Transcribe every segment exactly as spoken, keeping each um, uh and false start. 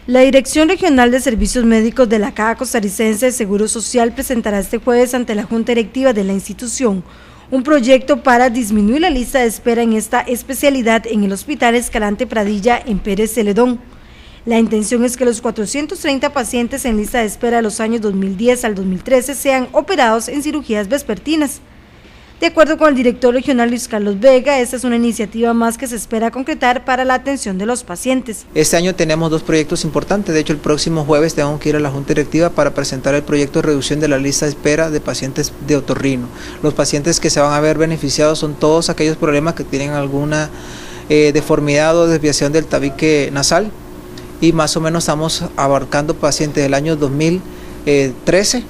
La Dirección Regional de Servicios Médicos de la Caja Costarricense de Seguro Social presentará este jueves ante la Junta Directiva de la institución un proyecto para disminuir la lista de espera en esta especialidad en el Hospital Escalante Pradilla en Pérez Celedón. La intención es que los cuatrocientos treinta pacientes en lista de espera de los años dos mil diez al dos mil trece sean operados en cirugías vespertinas. De acuerdo con el director regional Luis Carlos Vega, esta es una iniciativa más que se espera concretar para la atención de los pacientes. Este año tenemos dos proyectos importantes. De hecho, el próximo jueves tengo que ir a la Junta Directiva para presentar el proyecto de reducción de la lista de espera de pacientes de otorrino. Los pacientes que se van a ver beneficiados son todos aquellos problemas que tienen alguna eh, deformidad o desviación del tabique nasal, y más o menos estamos abarcando pacientes del año dos mil trece,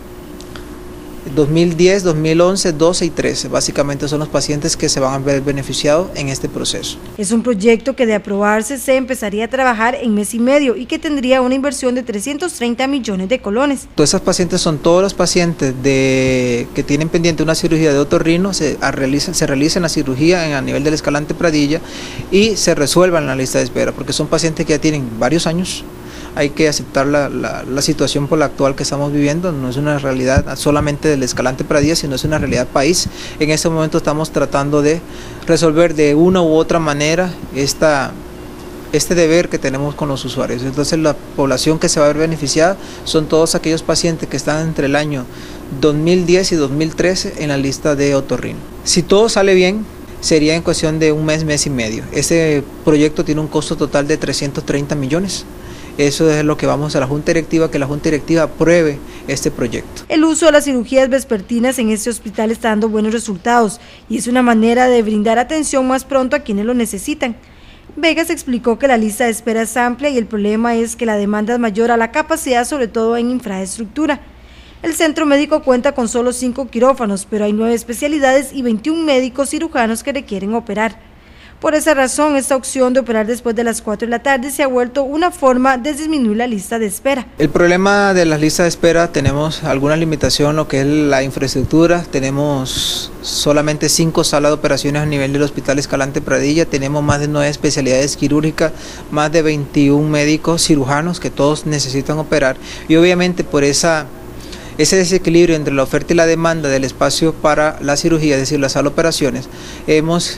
dos mil diez, dos mil once, doce y trece. Básicamente son los pacientes que se van a ver beneficiados en este proceso. Es un proyecto que de aprobarse se empezaría a trabajar en mes y medio y que tendría una inversión de trescientos treinta millones de colones. Todos esos pacientes son todos los pacientes de, que tienen pendiente una cirugía de otorrino, se, a, realizan, se realizan la cirugía en, a nivel del Escalante Pradilla y se resuelvan la lista de espera, porque son pacientes que ya tienen varios años. Hay que aceptar la, la, la situación por la actual que estamos viviendo. No es una realidad solamente del Escalante Pradilla, sino es una realidad país. En este momento estamos tratando de resolver de una u otra manera esta, este deber que tenemos con los usuarios. Entonces la población que se va a ver beneficiada son todos aquellos pacientes que están entre el año dos mil diez y dos mil trece en la lista de otorrino. Si todo sale bien, sería en cuestión de un mes, mes y medio. Este proyecto tiene un costo total de trescientos treinta millones. Eso es lo que vamos a la Junta Directiva, que la Junta Directiva apruebe este proyecto. El uso de las cirugías vespertinas en este hospital está dando buenos resultados y es una manera de brindar atención más pronto a quienes lo necesitan. Vegas explicó que la lista de espera es amplia y el problema es que la demanda es mayor a la capacidad, sobre todo en infraestructura. El centro médico cuenta con solo cinco quirófanos, pero hay nueve especialidades y veintiún médicos cirujanos que requieren operar. Por esa razón, esta opción de operar después de las cuatro de la tarde se ha vuelto una forma de disminuir la lista de espera. El problema de las listas de espera, tenemos alguna limitación, lo que es la infraestructura. Tenemos solamente cinco salas de operaciones a nivel del Hospital Escalante Pradilla, tenemos más de nueve especialidades quirúrgicas, más de veintiún médicos cirujanos que todos necesitan operar, y obviamente por esa ese desequilibrio entre la oferta y la demanda del espacio para la cirugía, es decir, las salas de operaciones, hemos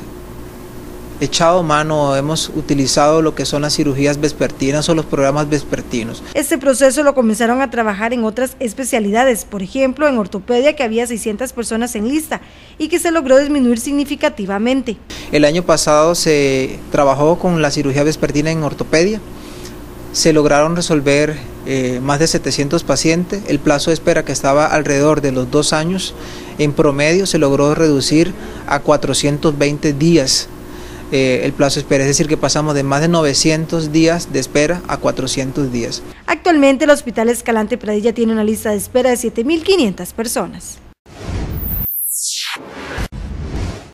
echado mano, hemos utilizado lo que son las cirugías vespertinas o los programas vespertinos. Este proceso lo comenzaron a trabajar en otras especialidades, por ejemplo en ortopedia, que había seiscientas personas en lista y que se logró disminuir significativamente. El año pasado se trabajó con la cirugía vespertina en ortopedia, se lograron resolver eh, más de setecientos pacientes, el plazo de espera que estaba alrededor de los dos años, en promedio se logró reducir a cuatrocientos veinte días. Eh, el plazo de espera, es decir, que pasamos de más de novecientos días de espera a cuatrocientos días. Actualmente el Hospital Escalante Pradilla tiene una lista de espera de siete mil quinientas personas.